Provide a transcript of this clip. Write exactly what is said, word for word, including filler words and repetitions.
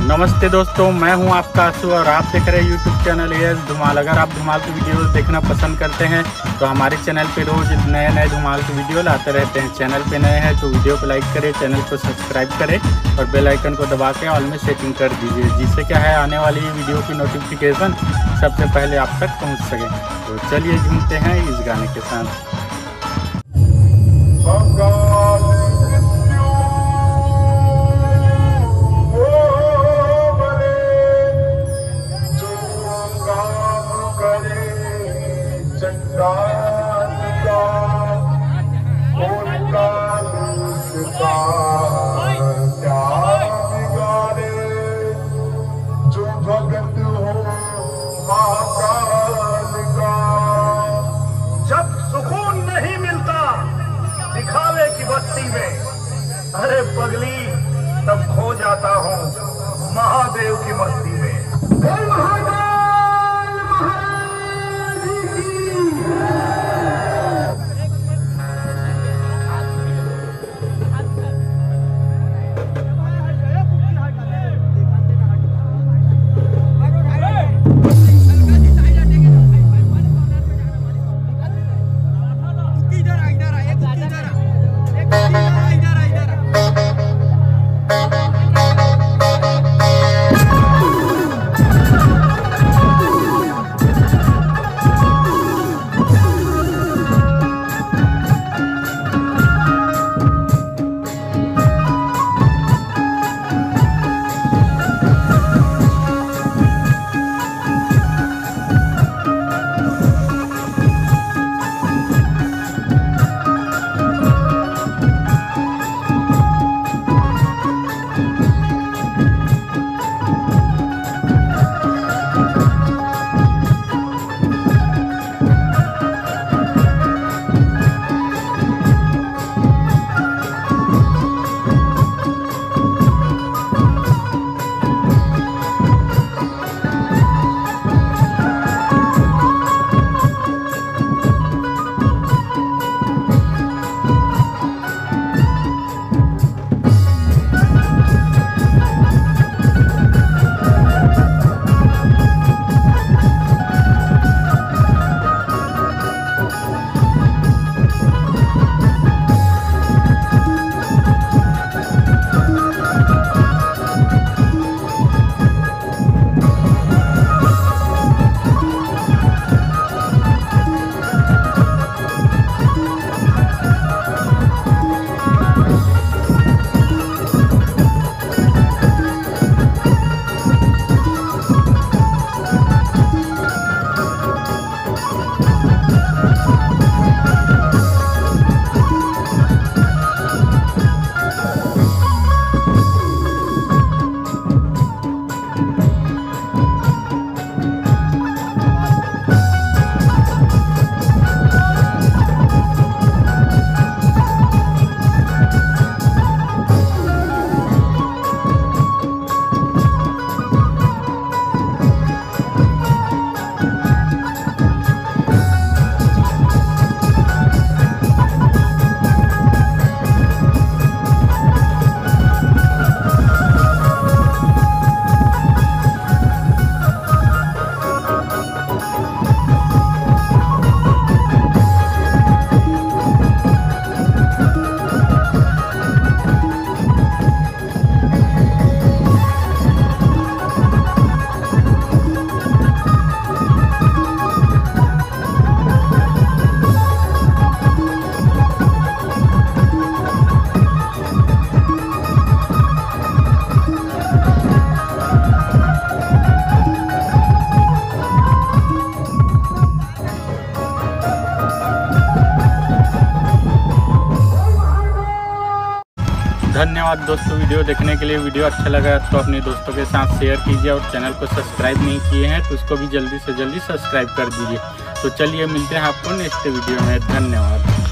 नमस्ते दोस्तों, मैं हूं आपका आशु और आप देख रहे हैं यूट्यूब चैनल एस धमाल। अगर आप धमाल की वीडियो देखना पसंद करते हैं तो हमारे चैनल पे रोज नए नए धमाल की वीडियो लाते रहते हैं। चैनल पे नए हैं तो वीडियो को लाइक करें, चैनल को सब्सक्राइब करें और बेल आइकन को दबा के ऑल में सेटिंग कर दीजिए, जिससे क्या है आने वाली वीडियो की नोटिफिकेशन सबसे पहले आप तक पहुँच सके। तो चलिए झूमते हैं इस गाने के साथ। जब सुकून नहीं मिलता दिखावे की बस्ती में, अरे पगली तब खो जाता हूँ महादेव की मस्ती में। धन्यवाद दोस्तों वीडियो देखने के लिए। वीडियो अच्छा लगा तो अपने दोस्तों के साथ शेयर कीजिए और चैनल को सब्सक्राइब नहीं किए हैं तो उसको भी जल्दी से जल्दी सब्सक्राइब कर दीजिए। तो चलिए मिलते हैं आपको नेक्स्ट वीडियो में। धन्यवाद।